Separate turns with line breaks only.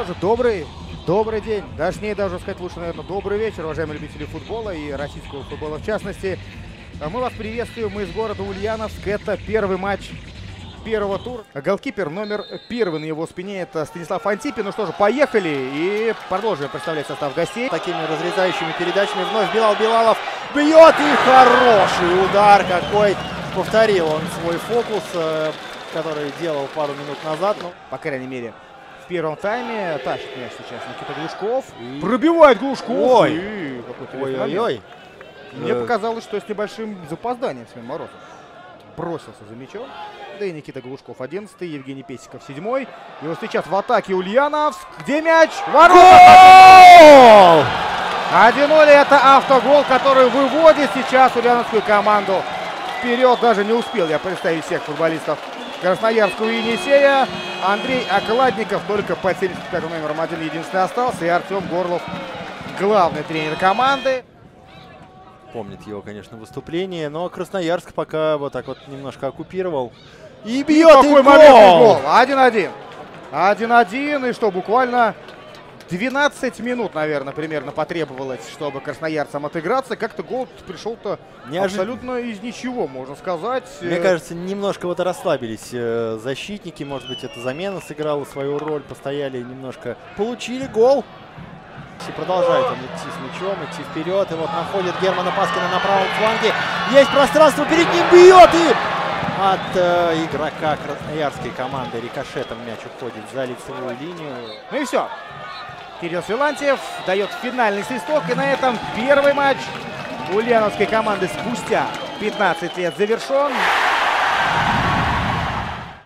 же, добрый день. Точнее, даже сказать лучше, наверное, добрый вечер, уважаемые любители футбола и российского футбола в частности. Мы вас приветствуем, мы из города Ульяновск. Это первый матч первого тура. Голкипер номер 1 на его спине — это Станислав Антипин. Ну что же, поехали и продолжим представлять состав гостей.
Такими разрезающими передачами вновь Билалов бьет, и хороший удар какой. Повторил он свой фокус, который делал пару минут назад. Но...
По крайней мере, в первом тайме тащит мяч сейчас Никита Глушков. Пробивает Глушков.
Ой-ой-ой.
Мне показалось, что с небольшим запозданием Семен Морозов бросился за мячом. Да и Никита Глушков 11-й, Евгений Песиков 7-й. И вот сейчас в атаке Ульяновск. Где мяч? Ворота! 1-0. Это автогол, который выводит сейчас ульяновскую команду вперед. Даже не успел я представить всех футболистов красноярского Енисея. Андрей Окладников только под 75-м номером 1 единственный остался. И Артем Горлов, главный тренер команды.
Помнит его, конечно, выступление, но Красноярск пока вот так вот немножко оккупировал. И бьет, и гол!
1-1. 1-1, и что, буквально 12 минут, наверное, примерно потребовалось, чтобы красноярцам отыграться. Как-то гол пришел-то абсолютно из ничего, можно сказать.
Мне кажется, немножко вот расслабились защитники. Может быть, эта замена сыграла свою роль. Постояли немножко, получили гол. И продолжает он идти с мячом, идти вперед. И вот находит Германа Паскина на правом фланге. Есть пространство, перед ним бьет, и от игрока красноярской команды рикошетом мяч уходит за лицевую линию.
Ну и все. Кирилл Силантьев дает финальный свисток. И на этом первый матч ульяновской команды спустя 15 лет завершен.